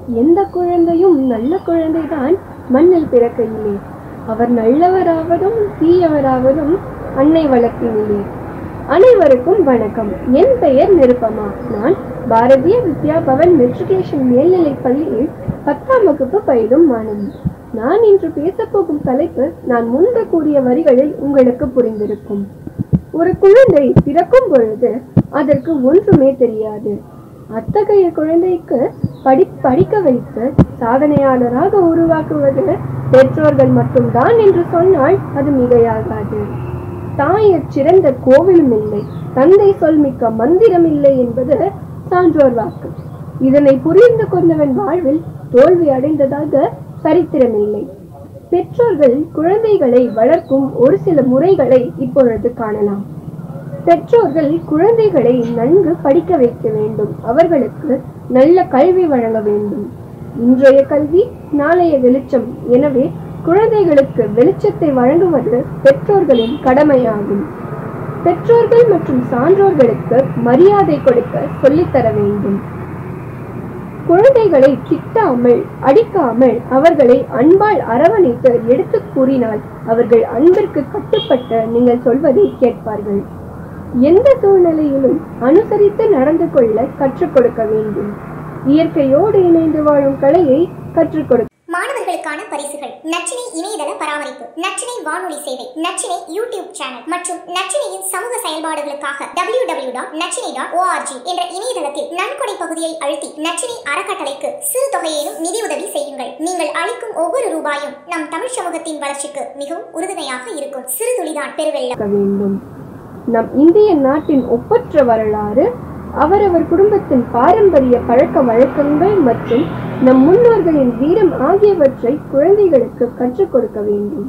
எந்த குழந்தையும் நல்ல குழந்தைதான் மண்ணில் பிறக்கையிலே. அவர் நல்லவராவதும் தீயவராவதும் அன்னை வளர்ப்பினிலே. அனைவருக்கும் வணக்கம். என் பெயர் நிருபமா. நான் பாரதிய வித்யா பவன் மெட்ரிகுலேஷன் மேல்நிலைப் பள்ளியில் 10ஆம் வகுப்பு பயிலும் மாணவி. நான் இன்று பேசப்போகும் தலைப்பு நான் முன்பு கூறிய வரிகளில் உங்களுக்கு புரிந்திருக்கும். ஒரு குழந்தை பிறக்கும் பொழுது அதற்கு ஒன்றுமே தெரியாது. அத்தகைய குழந்தைக்கு படிக்க வைத்து சாதனையாளராக உருவாக்குவது பெற்றோர்கள் மட்டும்தான் என்று சொன்னால் அது மிகையாகாது. தாயிற் சிறந்த கோவிலும் இல்லை, தந்தை சொல்மிக்க மந்திரம் இல்லை என்பது சான்றோர் வாக்கு. இதனை புரிந்து கொண்டவன் வாழ்வில் தோல்வி அடைந்ததாக சரித்திரமில்லை. பெற்றோர்கள் குழந்தைகளை வளர்க்கும் ஒரு சில முறைகளை இப்பொழுது காணலாம். பெற்றோர்கள் குழந்தைகளை நன்கு படிக்க வைக்க வேண்டும். அவர்களுக்கு நல்ல கல்வி வழங்க வேண்டும். இன்றைய கல்வி நாளைய வெளிச்சம். எனவே குழந்தைகளுக்கு வெளிச்சத்தை வழங்குவது பெற்றோர்களின் கடமையாகும். பெற்றோர்கள் மற்றும் சான்றோர்களுக்கு மரியாதை கொடுக்க சொல்லித்தர வேண்டும். குழந்தைகளை திட்டாமல் அடிக்காமல் அவர்களை அன்பால் அரவணைத்து எடுத்து கூறினால் அவர்கள் அன்பிற்கு கட்டுப்பட்டு நீங்கள் சொல்வதை கேட்பார்கள். எந்த சூழ்நிலையிலும் அனுசரித்து நடந்து கொள்ள கற்றுக் கொடுக்க வேண்டும். இயற்கையோடு இணைந்து வாழும் கலையை கற்றுக் கொடுக்க. மாணவர்களுக்கான பரிசுகள்: நச்சினை இணையதள பராமரிப்பு, நச்சினை வானொலி சேவை, நச்சினை யூடியூப் சேனல் மற்றும் நச்சினையின் சமூக செயல்பாடுகளுக்காக www.nachinai.org என்ற இணையதளத்தில் நன்கொடை பகுதியை அழுத்தி நச்சினை அறக்கட்டளைக்கு சிறு தொகையேனும் நிதி உதவி செய்யுங்கள். நீங்கள் அளிக்கும் ஒவ்வொரு ரூபாயும் நம் தமிழ் சமூகத்தின் வளர்ச்சிக்கு மிகவும் உறுதுணையாக இருக்கும். சிறு துளிதான் பெருவெள்ளம். நம் இந்திய நாட்டின் ஒப்பற்ற வரலாறு, அவரவர் குடும்பத்தின் பாரம்பரிய பழக்க வழக்கங்கள் மற்றும் நம் முன்னோர்களின் வீரம் ஆகியவற்றை குழந்தைகளுக்கு கற்றுக் கொடுக்க வேண்டும்.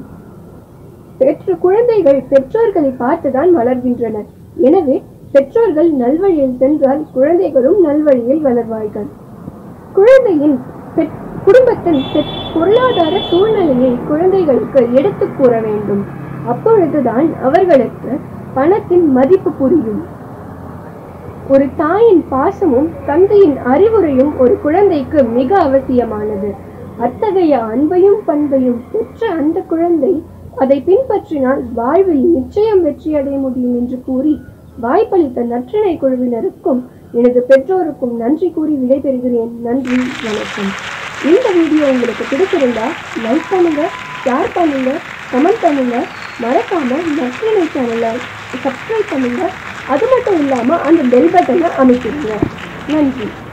குழந்தைகள் பெற்றோர்களை பார்த்துதான் வளர்கின்றனர். எனவே பெற்றோர்கள் நல்வழியில் சென்றால் குழந்தைகளும் நல்வழியில் வளர்வார்கள். குழந்தையின் குடும்பத்தின் பொருளாதார சூழ்நிலையை குழந்தைகளுக்கு எடுத்து கூற வேண்டும். அப்பொழுதுதான் அவர்களுக்கு பணத்தின் மதிப்பு புரியும். ஒரு தாயின் பாசமும் தந்தையின் அறிவுரையும் ஒரு குழந்தைக்கு மிக அவசியமானது. அத்தகைய அன்பையும் பண்பையும் பெற்ற அந்த குழந்தை அதை பின்பற்றினால் வாழ்வில் நிச்சயம் வெற்றி அடைய முடியும் என்று கூறி வாய்ப்பளித்த நற்றினை குழுவினருக்கும் எனது பெற்றோருக்கும் நன்றி கூறி விடைபெறுகிறேன். நன்றி, வணக்கம். இந்த வீடியோ உங்களுக்கு பிடிச்சிருந்தா லைக் பண்ணுங்க, ஷேர் பண்ணுங்க, கமெண்ட் பண்ணுங்க. மறக்காம நற்றினை சேனலை சப்ஸ்கிரைப் பண்ணுங்க. அது மட்டும் இல்லாம அந்த பெல் பட்டனை அமைக்கிடுங்க. நன்றி.